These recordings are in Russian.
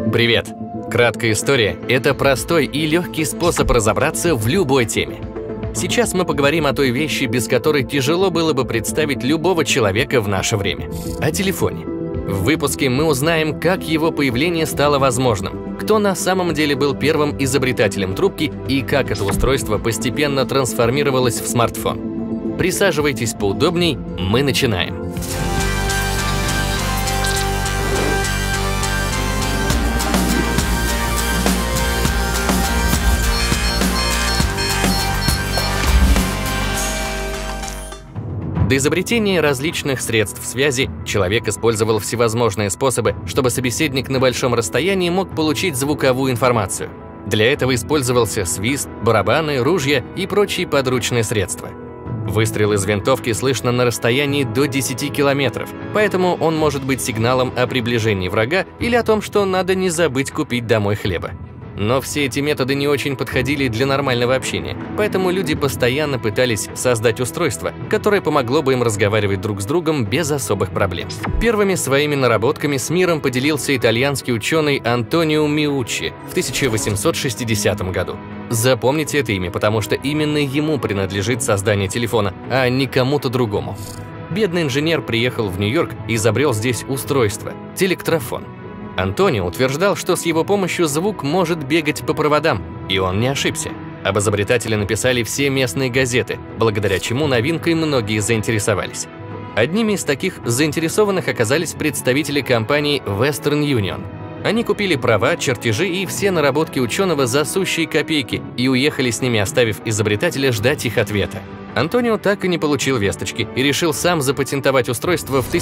Привет! Краткая история – это простой и легкий способ разобраться в любой теме. Сейчас мы поговорим о той вещи, без которой тяжело было бы представить любого человека в наше время – о телефоне. В выпуске мы узнаем, как его появление стало возможным, кто на самом деле был первым изобретателем трубки и как это устройство постепенно трансформировалось в смартфон. Присаживайтесь поудобней, мы начинаем. До изобретения различных средств связи человек использовал всевозможные способы, чтобы собеседник на большом расстоянии мог получить звуковую информацию. Для этого использовался свист, барабаны, ружья и прочие подручные средства. Выстрел из винтовки слышно на расстоянии до 10 километров, поэтому он может быть сигналом о приближении врага или о том, что надо не забыть купить домой хлеба. Но все эти методы не очень подходили для нормального общения, поэтому люди постоянно пытались создать устройство, которое помогло бы им разговаривать друг с другом без особых проблем. Первыми своими наработками с миром поделился итальянский ученый Антонио Миуччи в 1860 году. Запомните это имя, потому что именно ему принадлежит создание телефона, а не кому-то другому. Бедный инженер приехал в Нью-Йорк и изобрел здесь устройство – телектрофон. Антонио утверждал, что с его помощью звук может бегать по проводам, и он не ошибся. Об изобретателе написали все местные газеты, благодаря чему новинкой многие заинтересовались. Одними из таких заинтересованных оказались представители компании Western Union. Они купили права, чертежи и все наработки ученого за сущие копейки и уехали с ними, оставив изобретателя ждать их ответа. Антонио так и не получил весточки и решил сам запатентовать устройство в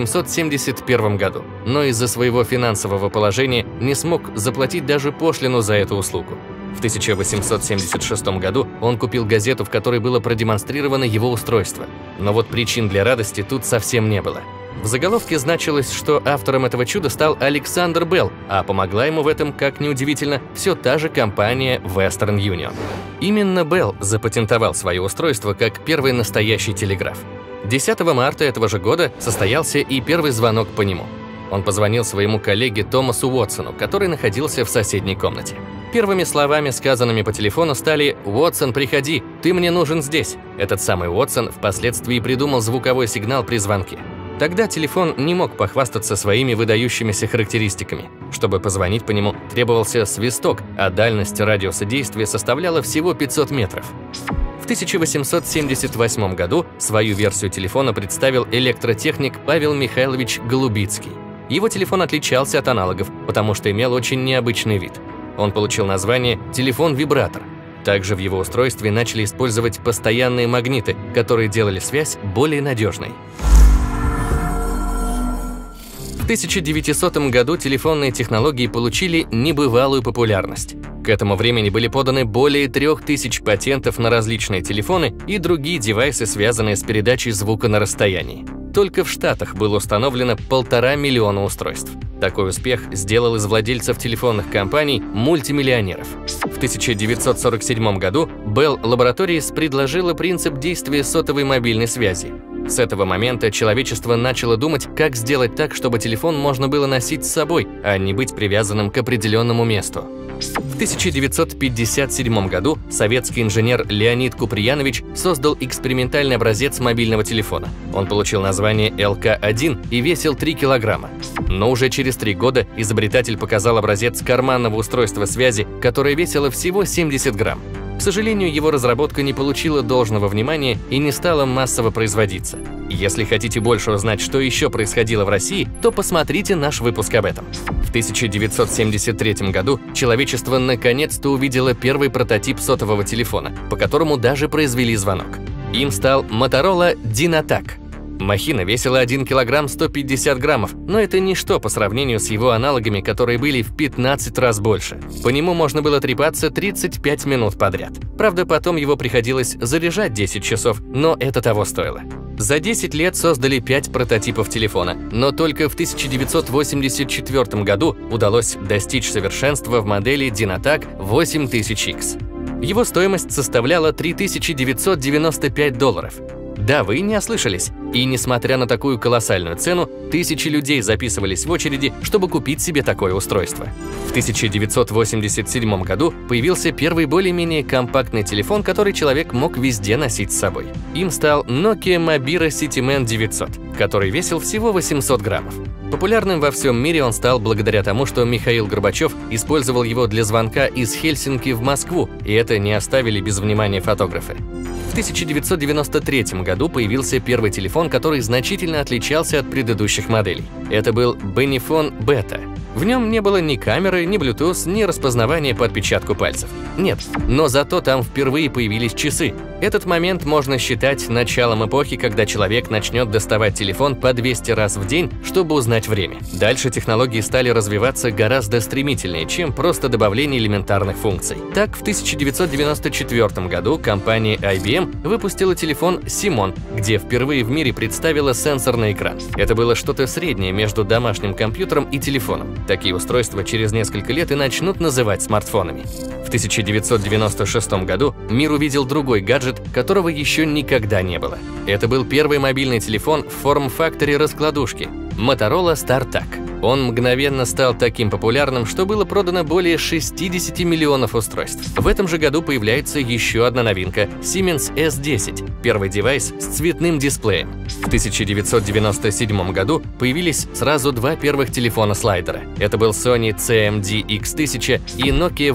1871 году, но из-за своего финансового положения не смог заплатить даже пошлину за эту услугу. В 1876 году он купил газету, в которой было продемонстрировано его устройство. Но вот причин для радости тут совсем не было. В заголовке значилось, что автором этого чуда стал Александр Белл, а помогла ему в этом, как ни удивительно, все та же компания Western Union. Именно Белл запатентовал свое устройство как первый настоящий телеграф. 10 марта этого же года состоялся и первый звонок по нему. Он позвонил своему коллеге Томасу Уотсону, который находился в соседней комнате. Первыми словами, сказанными по телефону, стали «Уотсон, приходи, ты мне нужен здесь». Этот самый Уотсон впоследствии придумал звуковой сигнал при звонке. Тогда телефон не мог похвастаться своими выдающимися характеристиками. Чтобы позвонить по нему, требовался свисток, а дальность радиуса действия составляла всего 500 метров. В 1878 году свою версию телефона представил электротехник Павел Михайлович Голубицкий. Его телефон отличался от аналогов, потому что имел очень необычный вид. Он получил название «телефон-вибратор». Также в его устройстве начали использовать постоянные магниты, которые делали связь более надежной. В 1900 году телефонные технологии получили небывалую популярность. К этому времени были поданы более 3000 патентов на различные телефоны и другие девайсы, связанные с передачей звука на расстоянии. Только в Штатах было установлено 1,5 миллиона устройств. Такой успех сделал из владельцев телефонных компаний мультимиллионеров. В 1947 году Bell Laboratories предложила принцип действия сотовой мобильной связи. С этого момента человечество начало думать, как сделать так, чтобы телефон можно было носить с собой, а не быть привязанным к определенному месту. В 1957 году советский инженер Леонид Куприянович создал экспериментальный образец мобильного телефона. Он получил название ЛК-1 и весил 3 килограмма. Но уже через 3 года изобретатель показал образец карманного устройства связи, которое весило всего 70 грамм. К сожалению, его разработка не получила должного внимания и не стала массово производиться. Если хотите больше узнать, что еще происходило в России, то посмотрите наш выпуск об этом. В 1973 году человечество наконец-то увидело первый прототип сотового телефона, по которому даже произвели звонок. Им стал Motorola Dynatac. Махина весила 1 килограмм 150 граммов, но это ничто по сравнению с его аналогами, которые были в 15 раз больше. По нему можно было трепаться 35 минут подряд. Правда, потом его приходилось заряжать 10 часов, но это того стоило. За 10 лет создали 5 прототипов телефона, но только в 1984 году удалось достичь совершенства в модели Dynatac 8000X. Его стоимость составляла $3995. Да, вы не ослышались. И несмотря на такую колоссальную цену, тысячи людей записывались в очереди, чтобы купить себе такое устройство. В 1987 году появился первый более-менее компактный телефон, который человек мог везде носить с собой. Им стал Nokia Mobira CityMan 900, который весил всего 800 граммов. Популярным во всем мире он стал благодаря тому, что Михаил Горбачев использовал его для звонка из Хельсинки в Москву, и это не оставили без внимания фотографы. В 1993 году появился первый телефон, который значительно отличался от предыдущих моделей. Это был Benifone Beta. В нем не было ни камеры, ни Bluetooth, ни распознавания по отпечатку пальцев. Нет, но зато там впервые появились часы. Этот момент можно считать началом эпохи, когда человек начнет доставать телефон по 200 раз в день, чтобы узнать время. Дальше технологии стали развиваться гораздо стремительнее, чем просто добавление элементарных функций. Так, в 1994 году компания IBM выпустила телефон Simon, где впервые в мире представила сенсорный экран. Это было что-то среднее между домашним компьютером и телефоном. Такие устройства через несколько лет и начнут называть смартфонами. В 1996 году мир увидел другой гаджет, которого еще никогда не было. Это был первый мобильный телефон в форм-факторе раскладушки – Motorola StarTAC. Он мгновенно стал таким популярным, что было продано более 60 миллионов устройств. В этом же году появляется еще одна новинка – Siemens S10, первый девайс с цветным дисплеем. В 1997 году появились сразу два первых телефона-слайдера. Это был Sony CMD X1000 и Nokia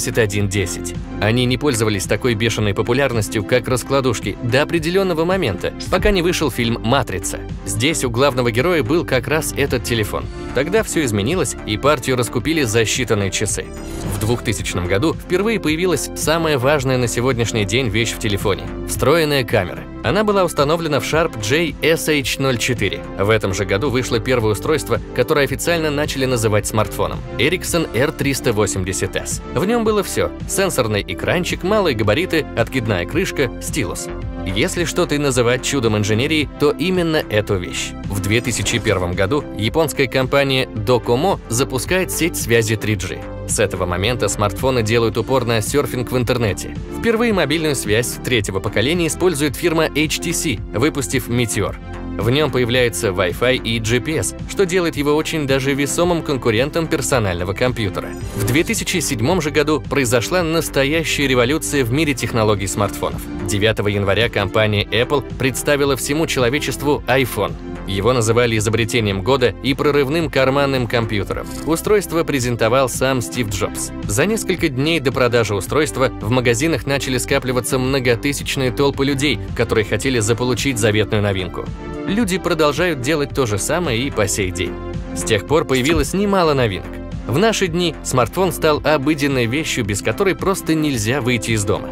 8110. Они не пользовались такой бешеной популярностью, как раскладушки, до определенного момента, пока не вышел фильм «Матрица». Здесь у главного героя был как раз этот телефон. Тогда все изменилось, и партию раскупили за считанные часы. В 2000 году впервые появилась самая важная на сегодняшний день вещь в телефоне – встроенная камера. Она была установлена в Sharp J SH04. В этом же году вышло первое устройство, которое официально начали называть смартфоном – Ericsson R380S. В нем было все – сенсорный экранчик, малые габариты, откидная крышка, стилус. Если что-то и называть чудом инженерии, то именно эту вещь. В 2001 году японская компания Docomo запускает сеть связи 3G. С этого момента смартфоны делают упор на серфинг в интернете. Впервые мобильную связь третьего поколения использует фирма HTC, выпустив Meteor. В нем появляется Wi-Fi и GPS, что делает его очень даже весомым конкурентом персонального компьютера. В 2007 же году произошла настоящая революция в мире технологий смартфонов. 9 января компания Apple представила всему человечеству iPhone. Его называли изобретением года и прорывным карманным компьютером. Устройство презентовал сам Стив Джобс. За несколько дней до продажи устройства в магазинах начали скапливаться многотысячные толпы людей, которые хотели заполучить заветную новинку. Люди продолжают делать то же самое и по сей день. С тех пор появилось немало новинок. В наши дни смартфон стал обыденной вещью, без которой просто нельзя выйти из дома.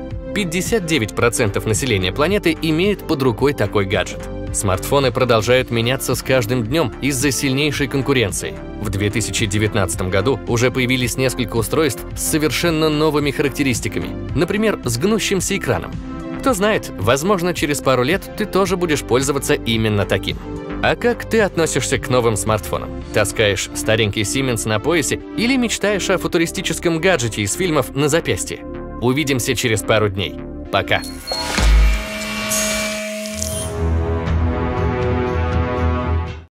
59% населения планеты имеют под рукой такой гаджет. Смартфоны продолжают меняться с каждым днем из-за сильнейшей конкуренции. В 2019 году уже появились несколько устройств с совершенно новыми характеристиками, например, с гнущимся экраном. Кто знает, возможно, через пару лет ты тоже будешь пользоваться именно таким. А как ты относишься к новым смартфонам? Таскаешь старенький Siemens на поясе или мечтаешь о футуристическом гаджете из фильмов на запястье? Увидимся через пару дней. Пока!